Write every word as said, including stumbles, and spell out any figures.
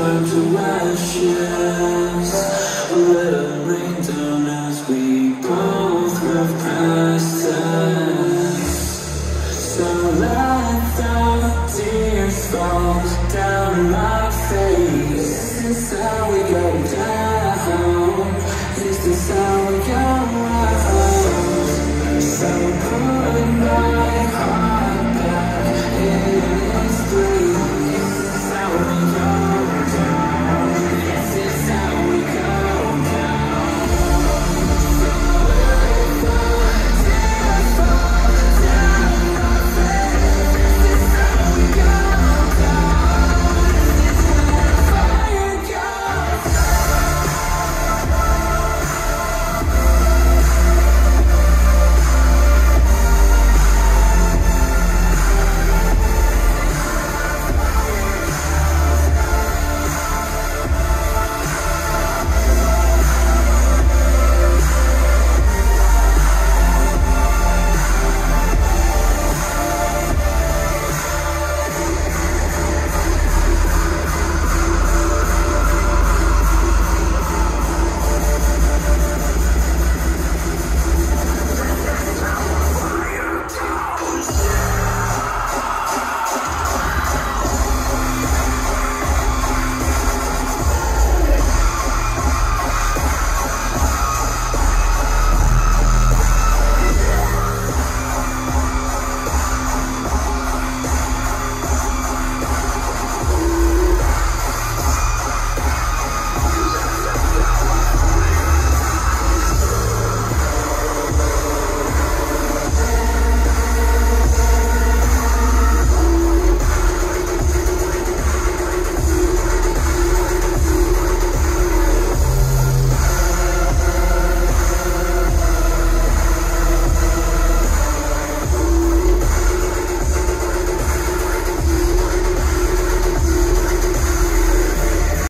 turn to ashes. Let it rain down as we both move past us. So let the tears fall down my face. Is this how we go down? Is this how we go out? So put my heart